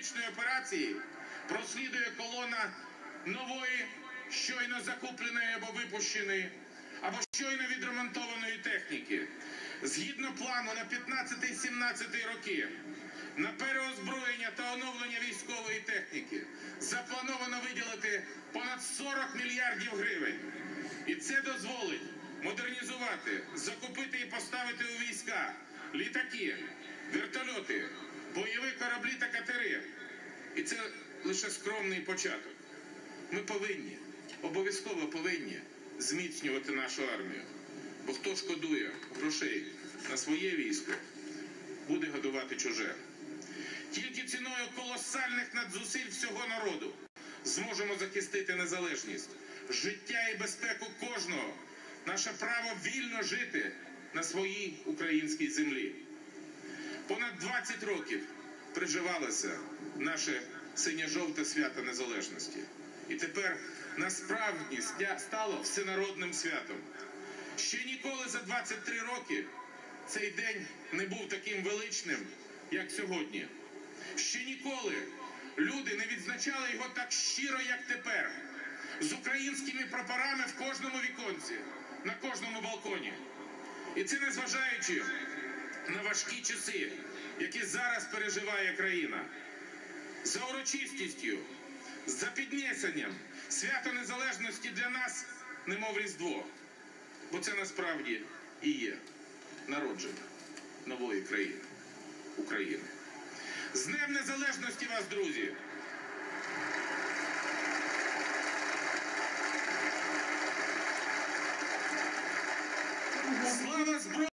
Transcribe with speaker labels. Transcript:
Speaker 1: героїчної операції прослідує колона нової, щойно закупленої або випущеної, або щойно відремонтованої техніки. Згідно плану на 15-17 роки на переозброєння та оновлення військової техніки заплановано виділити понад 40 мільярдів гривень. І це дозволить модернізувати, закупити і поставити у війська літаки, вертольоти, бойові кораблі та катери. І це лише скромний початок. Ми повинні, обов'язково повинні зміцнювати нашу армію. Бо хто шкодує грошей на своє військо, буде годувати чуже. Тільки ціною колосальних надзусиль всього народу зможемо захистити незалежність, життя і безпеку кожного, наше право вільно жити на своїй українській землі. Понад 20 років приживалося наше синьо-жовте свято незалежності. І тепер насправді стало всенародним святом. Ще ніколи за 23 роки цей день не був таким величним, як сьогодні. Ще ніколи люди не відзначали його так щиро, як тепер. З українськими прапорами в кожному віконці, на кожному балконі. І це незважаючи на важкі часи, які зараз переживає країна. За урочистістю, за піднесенням свято незалежності для нас немов Різдво. Бо це насправді і є народження нової країни, України. З Днем Незалежності вас, друзі! Слава Збройним!